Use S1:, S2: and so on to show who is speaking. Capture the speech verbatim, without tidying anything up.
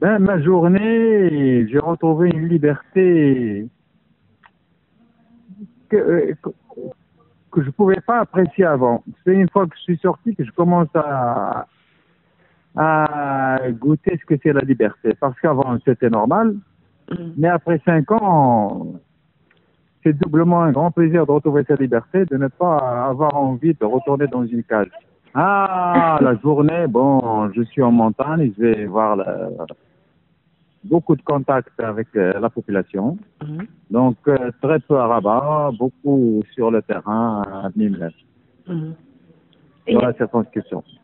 S1: Ben, ma journée, j'ai retrouvé une liberté que, euh, que, que je pouvais pas apprécier avant. C'est une fois que je suis sorti que je commence à, à goûter ce que c'est la liberté. Parce qu'avant, c'était normal.
S2: Mhm.
S1: Mais après cinq ans, c'est doublement un grand plaisir de retrouver sa liberté, de ne pas avoir envie de retourner dans une cage. Ah, la journée, bon, je suis en montagne, je vais voir la, beaucoup de contacts avec euh, la population.
S2: Mhm.
S1: Donc, euh, très peu à Rabat, beaucoup sur le terrain à Nîmes,
S2: Mhm.
S1: dans
S2: Et
S1: la circonscription.